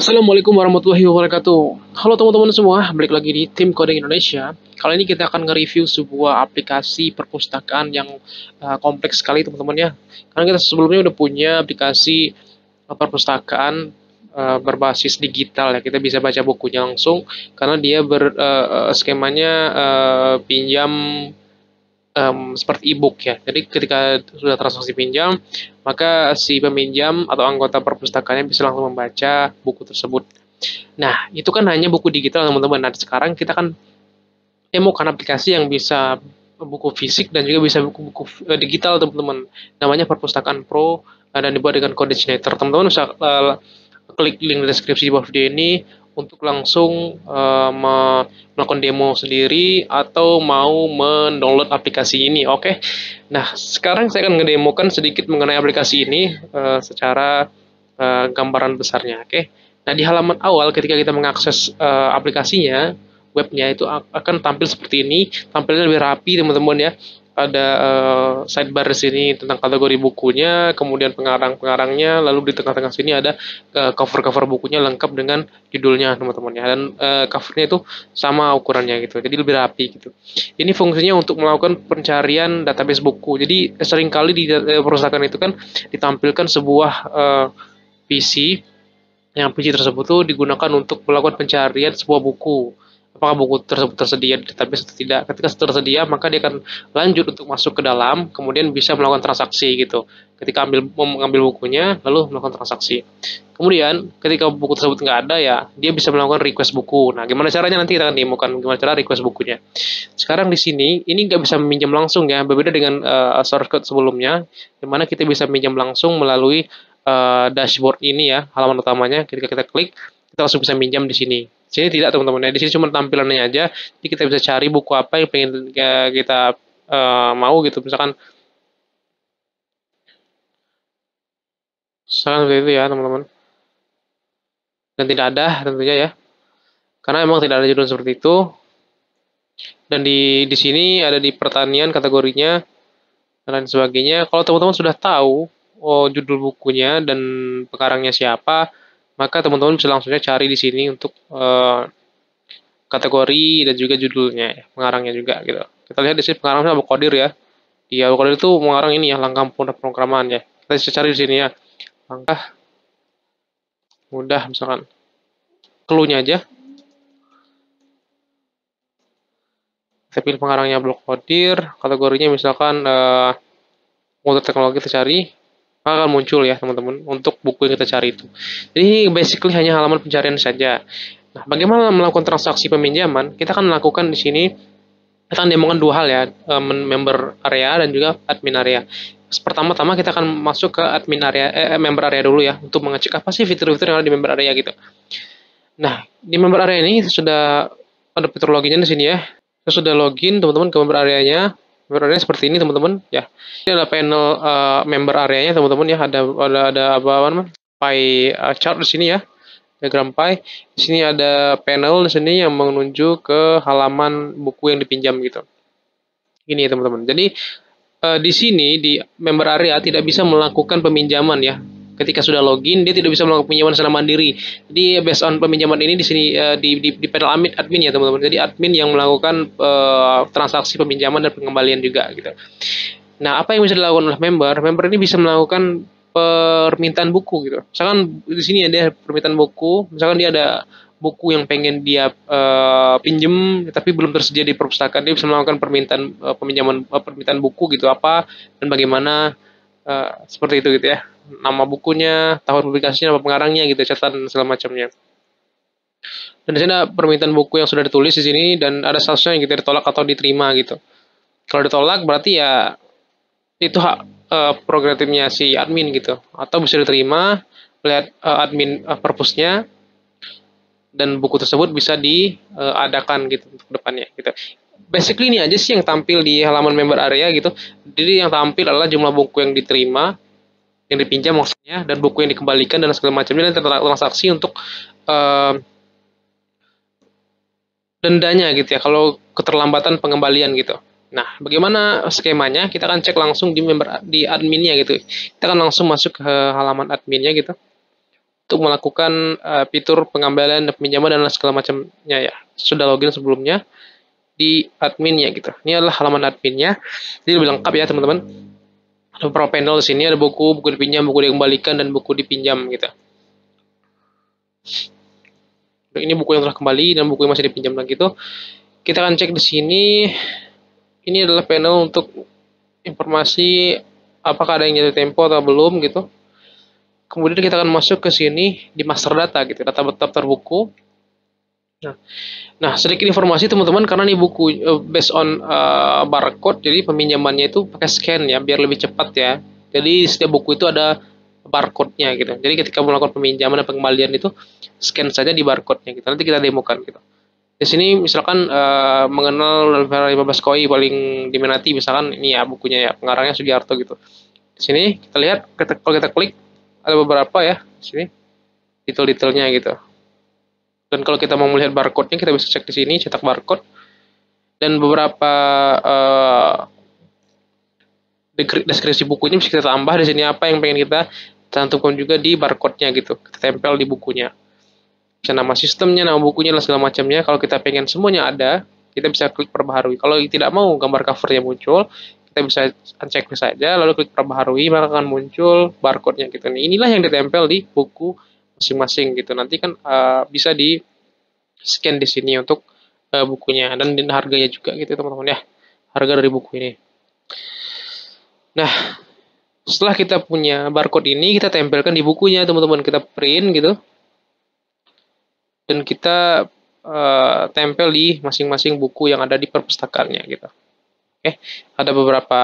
Assalamualaikum warahmatullahi wabarakatuh. Halo teman-teman semua, balik lagi di Tim Coding Indonesia. Kali ini kita akan nge-review sebuah aplikasi perpustakaan yang kompleks sekali teman-teman ya. Karena kita sebelumnya udah punya aplikasi perpustakaan berbasis digital ya. Kita bisa baca bukunya langsung karena dia skemanya pinjam seperti e-book ya. Jadi ketika sudah transaksi pinjam, maka si peminjam atau anggota perpustakaannya bisa langsung membaca buku tersebut. Nah, itu kan hanya buku digital teman-teman. Nah, sekarang kita kan demokan aplikasi yang bisa buku fisik dan juga bisa buku-buku digital teman-teman. Namanya Perpustakaan Pro dan dibuat dengan CodeGenerator. Teman-teman bisa klik link deskripsi di bawah video ini untuk langsung melakukan demo sendiri atau mau mendownload aplikasi ini. Oke. Nah, sekarang saya akan ngedemokan sedikit mengenai aplikasi ini secara gambaran besarnya. Oke. Nah, di halaman awal ketika kita mengakses aplikasinya, webnya itu akan tampil seperti ini. Tampilnya lebih rapi, teman-teman ya. Ada sidebar di sini tentang kategori bukunya, kemudian pengarang-pengarangnya, lalu di tengah-tengah sini ada cover-cover bukunya lengkap dengan judulnya teman-teman ya, dan covernya itu sama ukurannya gitu, jadi lebih rapi gitu. Ini fungsinya untuk melakukan pencarian database buku. Jadi seringkali di perpustakaan itu kan ditampilkan sebuah PC, yang PC tersebut tuh digunakan untuk melakukan pencarian sebuah buku. Apakah buku tersebut tersedia di database atau tidak. Ketika tersedia, maka dia akan lanjut untuk masuk ke dalam, kemudian bisa melakukan transaksi gitu. Ketika mengambil bukunya, lalu melakukan transaksi. Kemudian, ketika buku tersebut nggak ada ya, dia bisa melakukan request buku. Nah, gimana caranya nanti kita akan demokan gimana cara request bukunya. Sekarang di sini, ini nggak bisa meminjam langsung ya, berbeda dengan source code sebelumnya, di mana kita bisa meminjam langsung melalui dashboard ini ya, halaman utamanya. Ketika kita klik, kita langsung bisa minjam di sini. Di sini tidak teman-teman ya, di sini cuma tampilannya aja. Jadi kita bisa cari buku apa yang pengen kita mau gitu, misalkan seperti itu ya teman-teman. Dan tidak ada tentunya ya, karena emang tidak ada judul seperti itu. Dan di sini ada di pertanian kategorinya dan lain sebagainya. Kalau teman-teman sudah tahu judul bukunya dan pengarangnya siapa, maka teman-teman bisa langsungnya cari di sini untuk kategori dan juga judulnya, pengarangnya juga gitu. Kita lihat di sini pengarangnya Abu Qadir ya. Di Abu Qadir itu mengarang ini ya, langkah pemrograman ya. Kita bisa cari di sini ya, langkah mudah misalkan. Clue-nya aja. Kita pilih pengarangnya Abu Qadir, kategorinya misalkan motor teknologi kita cari, maka akan muncul ya teman-teman untuk buku yang kita cari itu. Jadi basically hanya halaman pencarian saja. Nah, bagaimana melakukan transaksi peminjaman? Kita akan melakukan di sini, kita akan demokan dua hal ya, member area dan juga admin area. Pertama-tama kita akan masuk ke admin area, member area dulu ya, untuk mengecek apa sih fitur-fitur yang ada di member area gitu. Nah, di member area ini sudah ada fitur loginnya di sini ya. Kita sudah login teman-teman ke member areanya. Member area seperti ini teman-teman ya. Ini ada panel member areanya teman-teman ya. Ada apa namanya? Pie chart di sini ya. Diagram pie. Di sini ada panel di sini yang menuju ke halaman buku yang dipinjam gitu. Ini ya teman-teman. Jadi di sini di member area tidak bisa melakukan peminjaman ya. Ketika sudah login, dia tidak bisa melakukan peminjaman secara mandiri. Jadi based on peminjaman ini di sini di panel admin ya teman-teman. Jadi admin yang melakukan transaksi peminjaman dan pengembalian juga gitu. Nah, apa yang bisa dilakukan oleh member? Member ini bisa melakukan permintaan buku gitu. Misalkan di sini ada permintaan buku, misalkan dia ada buku yang pengen dia pinjem tapi belum tersedia di perpustakaan, dia bisa melakukan permintaan permintaan buku gitu, apa dan bagaimana, seperti itu gitu ya. Nama bukunya, tahun publikasinya, nama pengarangnya gitu, catatan segala macamnya. Dan di sini ada permintaan buku yang sudah ditulis di sini dan ada statusnya yang kita ditolak atau diterima gitu. Kalau ditolak berarti ya itu hak prerogatifnya si admin gitu, atau bisa diterima lihat admin perpusnya, dan buku tersebut bisa diadakan gitu untuk depannya gitu. Basically ini aja sih yang tampil di halaman member area gitu. Jadi yang tampil adalah jumlah buku yang diterima, yang dipinjam maksudnya, dan buku yang dikembalikan dan segala macamnya, dan transaksi untuk dendanya gitu ya kalau keterlambatan pengembalian gitu. Nah, bagaimana skemanya? Kita akan cek langsung di adminnya gitu. Kita akan langsung masuk ke halaman adminnya gitu. untuk melakukan fitur pengambilan dan peminjaman dan segala macamnya ya. Sudah login sebelumnya di adminnya gitu. Ini adalah halaman adminnya. Jadi lebih lengkap ya teman-teman. Ada beberapa panel di sini, ada buku dipinjam, buku dikembalikan, dan buku dipinjam gitu. Ini buku yang telah kembali dan buku yang masih dipinjam lagi itu. Kita akan cek di sini. Ini adalah panel untuk informasi apakah ada yang jatuh tempo atau belum gitu. Kemudian kita akan masuk ke sini di master data gitu, daftar buku. Nah, sedikit informasi teman-teman, karena ini buku based on barcode, jadi peminjamannya itu pakai scan ya, biar lebih cepat ya. Jadi setiap buku itu ada barcode-nya gitu. Jadi ketika melakukan peminjaman dan pengembalian itu scan saja di barcode-nya gitu. Nanti kita demokan gitu. Di sini misalkan mengenal 15 koi paling diminati, misalkan ini ya bukunya ya, pengarangnya Sugiarto gitu. Di sini kita lihat, kalau kita klik ada beberapa ya di sini detail-detailnya gitu. Dan kalau kita mau melihat barcode-nya, kita bisa cek di sini, cetak barcode. Dan beberapa deskripsi bukunya bisa kita tambah di sini, apa yang pengen kita cantumkan juga di barcode-nya gitu. Kita tempel di bukunya. Bisa nama sistemnya, nama bukunya, dan segala macamnya. Kalau kita pengen semuanya ada, kita bisa klik perbaharui. Kalau tidak mau gambar covernya muncul, kita bisa uncheck saja, lalu klik perbaharui, maka akan muncul barcode-nya gitu. Inilah yang ditempel di buku masing-masing gitu. Nanti kan bisa di scan di sini untuk bukunya dan harganya juga gitu teman-teman ya. Harga dari buku ini. Nah, setelah kita punya barcode ini, kita tempelkan di bukunya teman-teman. Kita print gitu. Dan kita tempel di masing-masing buku yang ada di perpustakaannya gitu. Oke, ada beberapa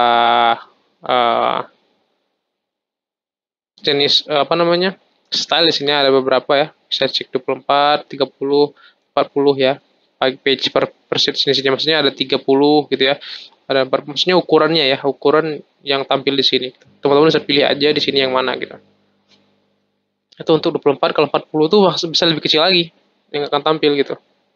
jenis style di sini, ada beberapa ya. Bisa cek 24, 30, 40 ya. Page per sheet sini maksudnya ada 30 gitu ya. Ada maksudnya ukurannya ya, ukuran yang tampil di sini. Teman-teman bisa pilih aja di sini yang mana gitu. Itu untuk 24, kalau 40 tuh bisa lebih kecil lagi yang akan tampil gitu.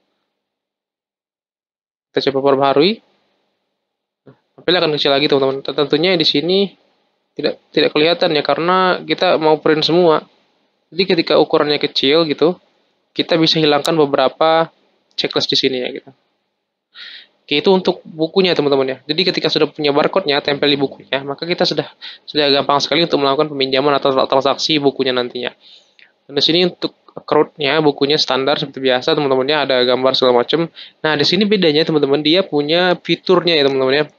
Kita coba perbaharui. Tampil akan kecil lagi teman-teman. Tentunya di sini tidak kelihatan ya, karena kita mau print semua. Jadi ketika ukurannya kecil gitu, kita bisa hilangkan beberapa checklist di sini ya gitu. Oke, itu untuk bukunya teman-teman ya. Jadi ketika sudah punya barcode-nya tempel di bukunya, maka kita sudah gampang sekali untuk melakukan peminjaman atau transaksi bukunya nantinya. Dan di sini untuk account-nya bukunya standar seperti biasa teman-temannya, ada gambar segala macam. Nah, di sini bedanya teman-teman, dia punya fiturnya ya teman-teman ya.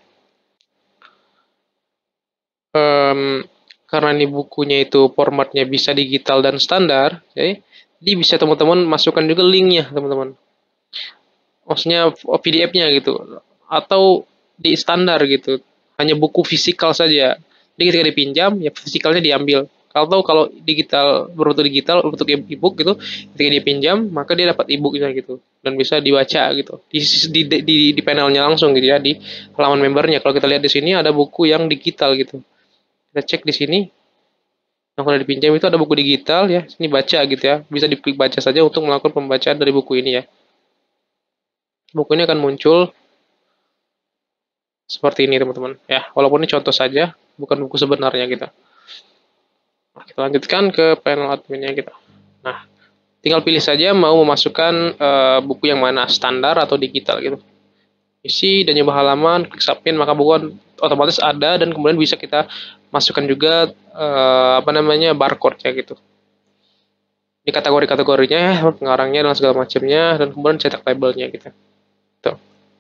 Karena ini bukunya itu formatnya bisa digital dan standar, jadi bisa teman-teman masukkan juga linknya teman-teman, maksudnya PDF-nya gitu, atau di standar gitu, hanya buku fisikal saja. Jadi ketika dipinjam ya fisikalnya diambil. Kalau digital, berbentuk digital, berbentuk e-book gitu, ketika dipinjam maka dia dapat e-booknya gitu dan bisa dibaca gitu di panelnya langsung gitu ya, di halaman membernya. Kalau kita lihat di sini ada buku yang digital gitu. Kita cek di sini, yang sudah dipinjam itu ada buku digital ya, sini baca gitu ya, bisa diklik baca saja untuk melakukan pembacaan dari buku ini ya. Buku ini akan muncul seperti ini teman-teman ya, walaupun ini contoh saja, bukan buku sebenarnya gitu. Nah, kita lanjutkan ke panel adminnya gitu. Nah, tinggal pilih saja mau memasukkan buku yang mana, standar atau digital gitu. Isi dan nyoba halaman, klik submit, maka buku otomatis ada, dan kemudian bisa kita masukkan juga barcode-nya gitu. Di kategori-kategorinya, pengarangnya dan segala macamnya, dan kemudian cetak labelnya gitu. Tuh.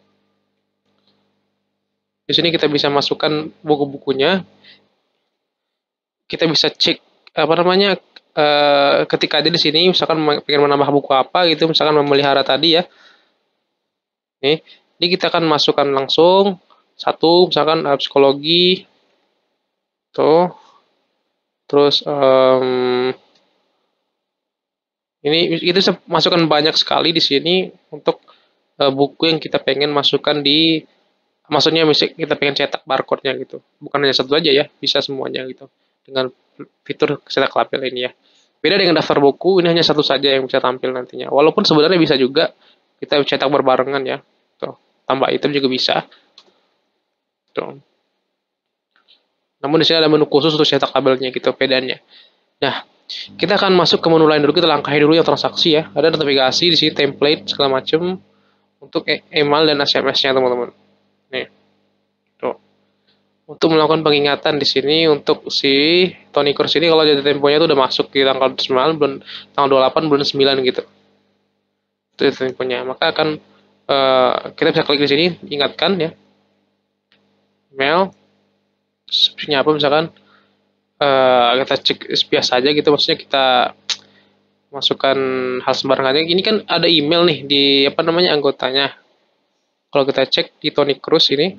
Di sini kita bisa masukkan buku-bukunya. Kita bisa cek ketika ada di sini, misalkan pengen menambah buku apa gitu, misalkan memelihara tadi ya. Nih, ini kita akan masukkan langsung satu, misalkan psikologi, tuh, terus ini kita bisa masukkan banyak sekali di sini untuk buku yang kita pengen masukkan di, maksudnya misalnya kita pengen cetak barcode-nya gitu, bukan hanya satu aja ya, bisa semuanya gitu dengan fitur cetak label ini ya. Beda dengan daftar buku, ini hanya satu saja yang bisa tampil nantinya, walaupun sebenarnya bisa juga kita cetak berbarengan ya. Tuh, tambah item juga bisa. Tuh. Namun di sini ada menu khusus untuk cetak labelnya gitu bedanya. Nah, Kita akan masuk ke menu lain dulu, kita langkahi dulu yang transaksi ya. Ada navigasi di sini, template segala macam untuk email dan SMS-nya teman-teman. Nih, tuh. Untuk melakukan pengingatan di sini untuk si Tony Cruz ini, kalau jatuh temponya itu udah masuk di tanggal 9 bulan, tanggal 28 bulan 9 gitu. Itu jatuh temponya. Maka akan kita bisa klik di sini, ingatkan ya. Email, subjeknya apa misalkan, kita cek biasa aja gitu, maksudnya kita masukkan hal sembarang aja. Ini kan ada email nih di apa namanya anggotanya. Kalau kita cek di Tony Cruz ini,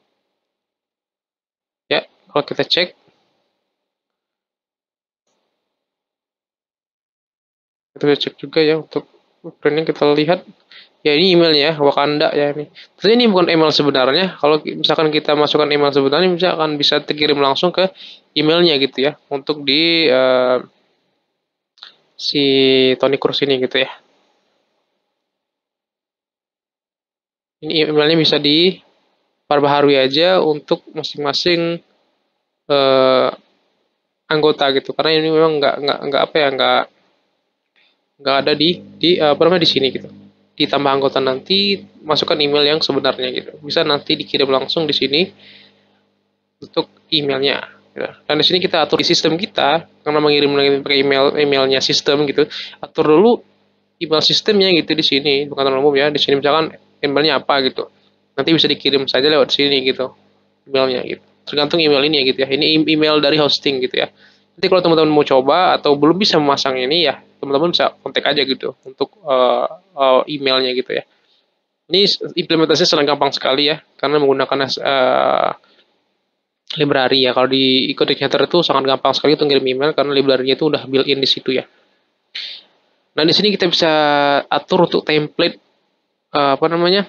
ya, kalau kita cek, kita bisa cek juga ya untuk branding, kita lihat ya ini emailnya Wakanda ya ini. Tentunya ini bukan email sebenarnya. Kalau misalkan kita masukkan email sebenarnya, misalkan bisa terkirim langsung ke emailnya gitu ya, untuk di si Tony Cruz ini gitu ya. Ini emailnya bisa diperbaharui aja untuk masing-masing anggota gitu, karena ini memang nggak apa ya, nggak ada di apa namanya di sini gitu. Ditambah anggota nanti masukkan email yang sebenarnya gitu, bisa nanti dikirim langsung di sini untuk emailnya gitu. Dan di sini kita atur di sistem kita, karena mengirim pakai emailnya sistem gitu, atur dulu email sistemnya gitu di sini, bukan umum ya. Di sini misalkan emailnya apa gitu, nanti bisa dikirim saja lewat sini gitu emailnya gitu, tergantung email ini ya gitu ya. Ini email dari hosting gitu ya. Nanti kalau teman-teman mau coba atau belum bisa memasang ini ya, teman-teman bisa kontak aja gitu untuk emailnya gitu ya. Ini implementasinya sangat gampang sekali ya, karena menggunakan library ya. Kalau di Codecadrer itu sangat gampang sekali untuk ngirim email, karena library-nya itu udah built-in di situ ya. Nah, di sini kita bisa atur untuk template apa namanya?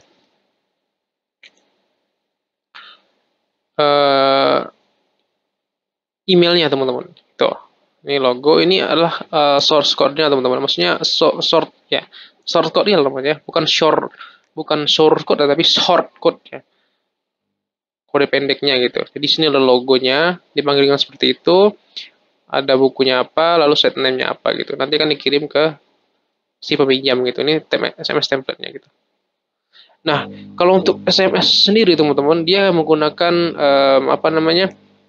Emailnya teman-teman. Tuh. Ini logo, ini adalah source code-nya teman-teman. Maksudnya short ya. Short code-nya namanya, bukan source code tapi short code ya. Kode pendeknya gitu. Jadi sini ada logonya, dipanggil dengan seperti itu. Ada bukunya apa, lalu set name-nya apa gitu. Nanti akan dikirim ke si peminjam gitu. Ini SMS template-nya gitu. Nah, kalau untuk SMS sendiri teman-teman, dia menggunakan apa namanya?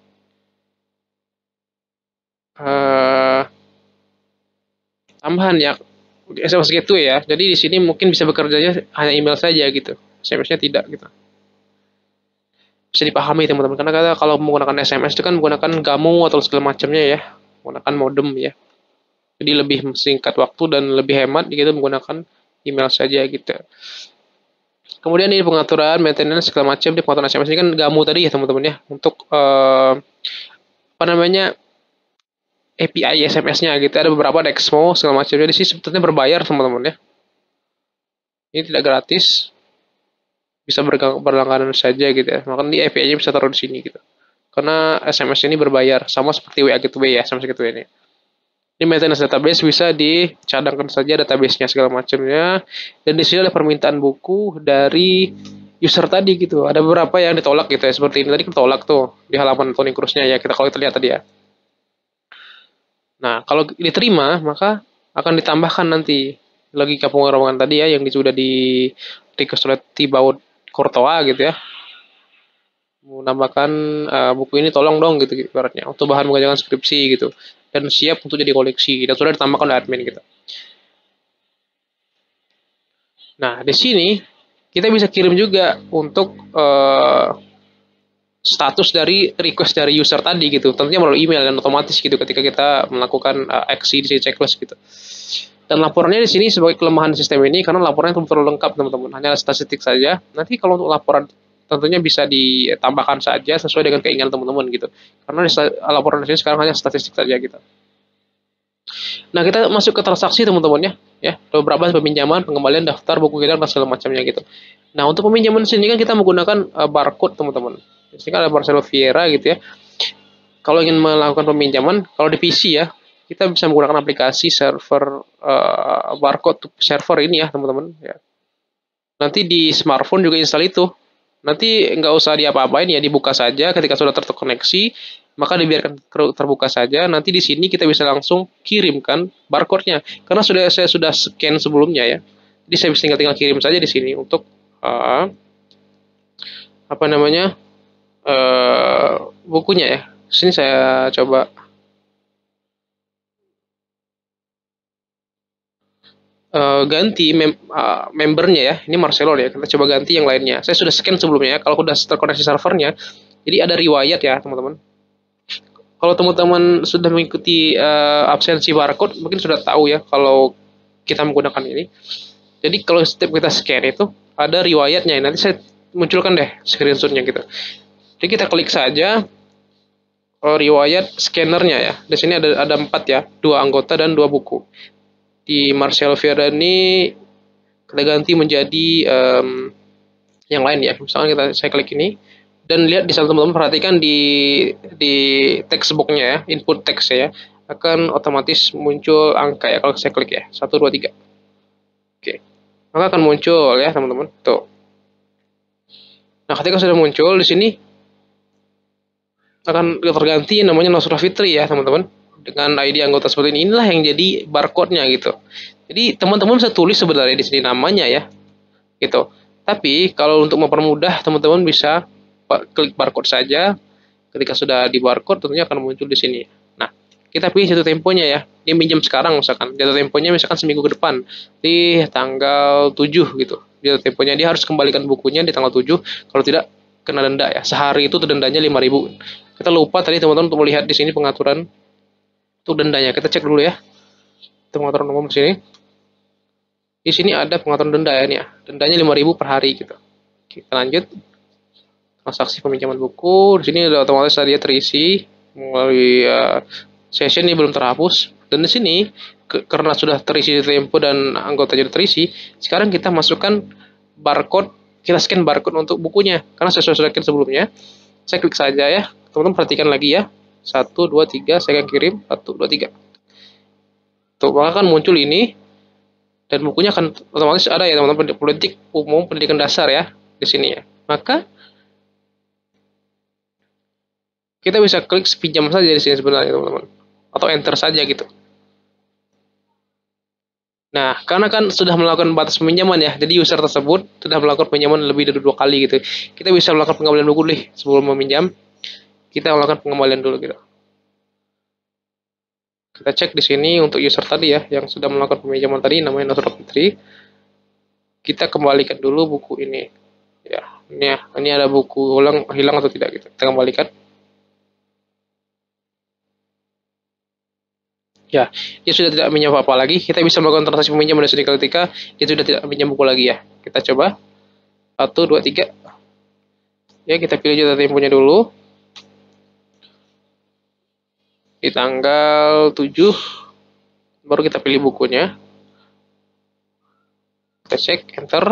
Tambahan ya, SMS gateway ya. Jadi di sini mungkin bisa bekerjanya hanya email saja gitu. SMS-nya tidak gitu. Bisa dipahami teman-teman, karena kalau menggunakan SMS itu kan menggunakan gamu atau segala macamnya ya, menggunakan modem ya. Jadi lebih singkat waktu dan lebih hemat gitu menggunakan email saja gitu. Kemudian ini pengaturan, maintenance segala macam di pengaturan SMS ini kan gamu tadi ya teman-teman ya, untuk apa namanya API SMS-nya gitu. Ada beberapa Dexmo segala macamnya. Di sini sebetulnya berbayar teman-teman ya. Ini tidak gratis, bisa berlangganan saja gitu ya. Maka di API-nya bisa taruh di sini gitu. Karena SMS ini berbayar, sama seperti WA Gateway ya, SMS Gateway ini. Ini maintenance database, bisa dicadangkan saja database-nya segala macamnya. Dan di sini ada permintaan buku dari user tadi gitu. Ada beberapa yang ditolak gitu ya, seperti ini tadi ditolak tuh di halaman Tony Cruz-nya ya. Kalau kita lihat tadi ya. Nah, kalau diterima, maka akan ditambahkan nanti logika pengerobohan tadi ya, yang sudah di request oleh Thibaut Courtois gitu ya. Menambahkan buku ini tolong dong gitu ibaratnya, untuk bahan mengajarkan skripsi gitu. Dan siap untuk jadi koleksi, dan sudah ditambahkan oleh admin gitu. Nah, di sini kita bisa kirim juga untuk status dari request dari user tadi gitu, tentunya melalui email dan otomatis gitu ketika kita melakukan aksi di checklist gitu. Dan laporannya di sini sebagai kelemahan sistem ini, karena laporannya belum terlalu lengkap teman-teman, hanya statistik saja. Nanti kalau untuk laporan tentunya bisa ditambahkan saja sesuai dengan keinginan teman-teman gitu, karena laporan di sini sekarang hanya statistik saja gitu. Nah, kita masuk ke transaksi teman-teman ya, beberapa peminjaman, pengembalian, daftar, buku kirim dan segala macamnya gitu. Nah, untuk peminjaman sini kan kita menggunakan barcode teman-teman. Di sini kan ada Marcelo Vieira gitu ya. Kalau ingin melakukan peminjaman, kalau di PC ya, kita bisa menggunakan aplikasi server barcode server ini ya teman-teman ya. Nanti di smartphone juga install itu. Nanti nggak usah diapa-apain ya, dibuka saja ketika sudah terkoneksi. maka dibiarkan terbuka saja. Nanti di sini kita bisa langsung kirimkan barcode-nya. Karena saya sudah scan sebelumnya ya. Jadi saya bisa tinggal kirim saja di sini untuk apa namanya bukunya ya. Sini saya coba ganti membernya ya. Ini Marcelo ya. Kita coba ganti yang lainnya. Saya sudah scan sebelumnya ya. Kalau sudah terkoneksi servernya, jadi ada riwayat ya teman-teman. Kalau teman-teman sudah mengikuti absensi barcode, mungkin sudah tahu ya kalau kita menggunakan ini. Jadi kalau setiap kita scan itu ada riwayatnya. Nanti saya munculkan deh screenshotnya gitu. Jadi kita klik saja riwayat scannernya ya. Di sini ada 4 ya, 2 anggota dan 2 buku. Di Marcelo Vieira ini kita ganti menjadi yang lain ya. Misalkan saya klik ini dan lihat di sana teman-teman, perhatikan di text box-nya ya, input text ya, akan otomatis muncul angka ya kalau saya klik ya, 1 2 3. Oke. Maka akan muncul ya teman-teman. Tuh. Nah, ketika sudah muncul di sini akan terganti namanya Nasrullah Fitri ya teman-teman, dengan ID anggota seperti ini. Inilah yang jadi barcode-nya gitu. Jadi teman-teman bisa tulis sebenarnya di sini namanya ya gitu. Tapi kalau untuk mempermudah, teman-teman bisa klik barcode saja. Ketika sudah di barcode tentunya akan muncul di sini. Nah, kita pilih jatuh temponya ya. Dia minjem sekarang misalkan. Jatuh temponya misalkan seminggu ke depan di tanggal 7 gitu. Jatuh temponya dia harus kembalikan bukunya di tanggal 7. Kalau tidak kena denda ya. Sehari itu dendanya 5.000. Kita lupa tadi teman-teman untuk melihat di sini pengaturan untuk dendanya. Kita cek dulu ya. Itu pengaturan umum di sini. Di sini ada pengaturan denda ya nih ya. Dendanya 5.000 per hari gitu. Kita lanjut. Transaksi peminjaman buku. Di sini otomatis tadi terisi melalui session ini belum terhapus. Dan di sini karena sudah terisi tempo dan anggota jadi terisi, sekarang kita masukkan barcode, kita scan barcode untuk bukunya. Karena saya sudah scan sebelumnya. Saya klik saja ya. Teman-teman perhatikan lagi ya. 1 2 3 saya akan kirim 1 2 3. Tuh, maka akan muncul ini dan bukunya akan otomatis ada ya teman-teman, politik umum pendidikan dasar ya di sini ya. Maka kita bisa klik pinjam saja di sini sebenarnya teman-teman, atau enter saja gitu. Nah, karena kan sudah melakukan batas peminjaman ya, jadi user tersebut sudah melakukan pinjaman lebih dari 2 kali gitu. Kita bisa melakukan pengembalian buku deh sebelum meminjam. Kita melakukan pengembalian dulu gitu. Kita cek di sini untuk user tadi ya, yang sudah melakukan peminjaman tadi namanya Nasrullah Fitri. Kita kembalikan dulu buku ini. Ya, ini ada buku hilang atau tidak gitu. Kita kembalikan. Ya, dia sudah tidak minjam apa-apa lagi. Kita bisa melakukan transaksi peminjam dari sini ketika dia sudah tidak minjam buku lagi ya. Kita coba 1 2 3. Ya, kita pilih jatuh temponya dulu. Di tanggal 7 baru kita pilih bukunya. Kita cek enter.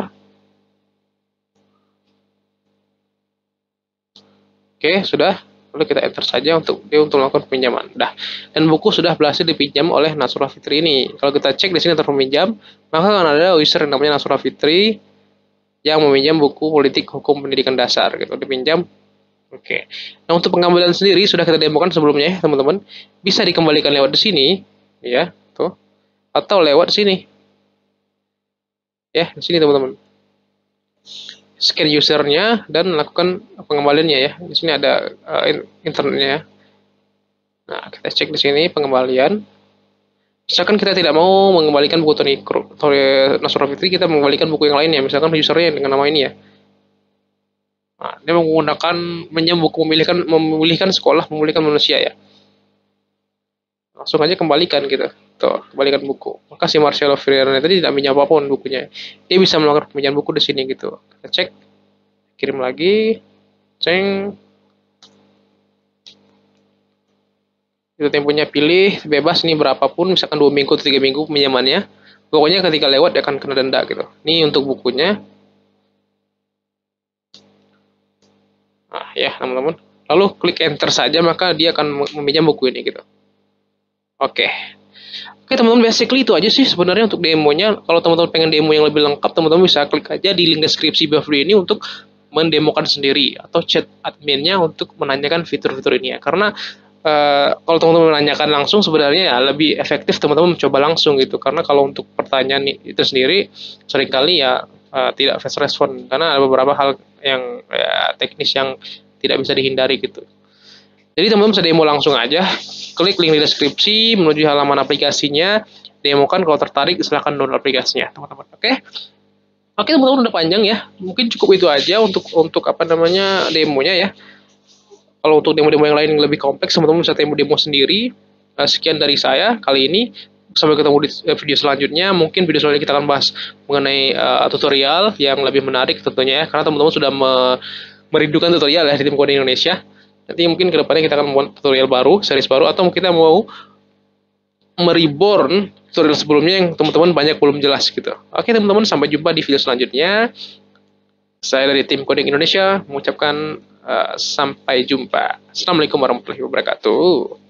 Oke, sudah. Lalu kita enter saja untuk melakukan pinjaman. Dah. Dan buku sudah berhasil dipinjam oleh Nasrullah Fitri ini. Kalau kita cek di sini terpeminjam, maka akan ada user yang namanya Nasrullah Fitri yang meminjam buku politik hukum pendidikan dasar gitu, dipinjam. Oke. Nah, untuk pengembalian sendiri sudah kita demokan sebelumnya ya, teman-teman. Bisa dikembalikan lewat di sini ya, tuh. Atau lewat sini. Ya, di sini teman-teman. Scan usernya dan lakukan pengembaliannya ya. Di sini ada internetnya. Nah, kita cek di sini pengembalian. Misalkan kita tidak mau mengembalikan buku Tony Nasrullah Fitri, kita mengembalikan buku yang lainnya. Misalkan usernya dengan nama ini ya. Nah, dia menggunakan buku memilihkan sekolah, memilihkan manusia ya. Langsung aja kembalikan gitu. Tuh, kembalikan buku. Maka si Marcelo Vieira tadi tidak minjam apapun bukunya. Dia bisa melakukan peminjaman buku di sini gitu. Kita cek, kirim lagi, ceng. Itu temponya pilih bebas nih berapapun, misalkan 2 minggu 3 minggu peminjamannya. Pokoknya ketika lewat dia akan kena denda gitu. Ini untuk bukunya. Nah, ya teman-teman. Lalu klik enter saja maka dia akan meminjam buku ini gitu. Oke. Oke teman-teman, basically itu aja sih sebenarnya untuk demonya. Kalau teman-teman pengen demo yang lebih lengkap, teman-teman bisa klik aja di link deskripsi bawah video ini untuk mendemokan sendiri atau chat adminnya untuk menanyakan fitur-fitur ini ya. Karena kalau teman-teman menanyakan langsung sebenarnya ya lebih efektif teman-teman mencoba langsung gitu. Karena kalau untuk pertanyaan itu sendiri seringkali ya tidak fast respon karena ada beberapa hal yang teknis yang tidak bisa dihindari gitu. Jadi teman-teman bisa demo langsung aja, klik link di deskripsi menuju halaman aplikasinya, demokan kalau tertarik silahkan download aplikasinya teman-teman. Oke teman-teman udah panjang ya, mungkin cukup itu aja untuk apa namanya demonya ya. Kalau untuk demo-demo yang lain yang lebih kompleks teman-teman bisa demo sendiri. Sekian dari saya kali ini. Sampai ketemu di video selanjutnya. Mungkin video selanjutnya kita akan bahas mengenai tutorial yang lebih menarik tentunya ya. Karena teman-teman sudah merindukan tutorial ya di tim coding Indonesia. Nanti mungkin kedepannya kita akan membuat tutorial baru, series baru, atau kita mau mereborn tutorial sebelumnya yang teman-teman banyak belum jelas gitu. Oke teman-teman, sampai jumpa di video selanjutnya. Saya dari tim Coding Indonesia mengucapkan sampai jumpa. Assalamualaikum warahmatullahi wabarakatuh.